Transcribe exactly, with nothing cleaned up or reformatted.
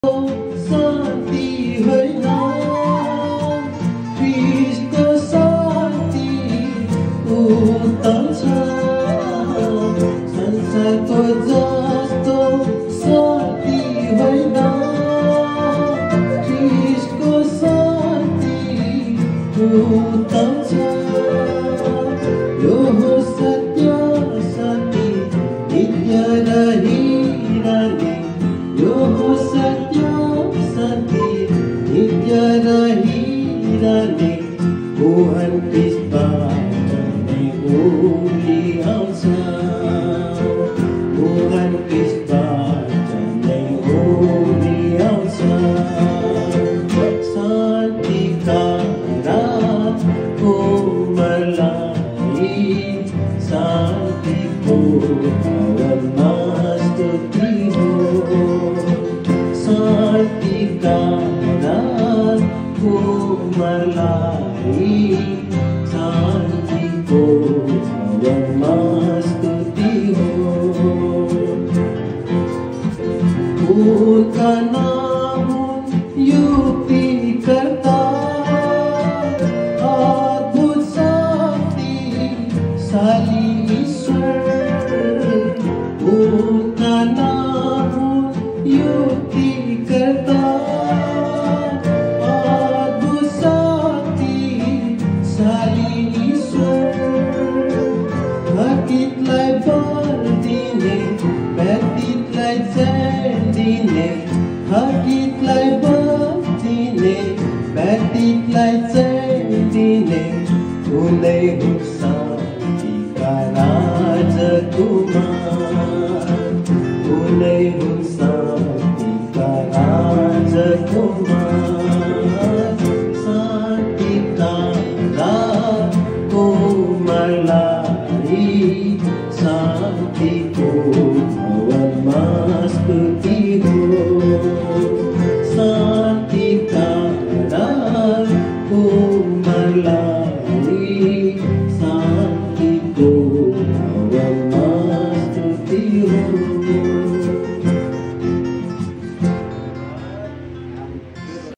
शान्ति होइन कृष्ण शान्ति उत्तम छ संसारको जस्तो शान्ति होइन कृष्णको शान्ति उत्तम छ यो हो सत्य शान्ति नित्य रहिरहने यो हो सत्य शान्ति नित्य रहिरहने मोहन कृष्णबाट नै उम्री आउँछ मोहन कृष्णबाट नै उम्री आउँछ शान्तिका रातको मलाई शान्तिको भवनमा स्तुति हो शान्तिका रातको मलाई शान्तिको भवनमा स्तुति हो उनका नाम युक्तिकर्ता अद्भुत शक्तिशाली ईश्वर उनका नाम युक्तिकर्ता अद्भुत शक्तिशाली ईश्वर भक्तिलाई बल दिने व्यक्तिलाई चैन दिने भक्तिलाई बल दिने व्यक्तिलाई चैन दिने उनै हुन् शान्तिका राजकुमार उनै हुन् शान्तिका राजकुमार शान्तिका राजकुमारलाई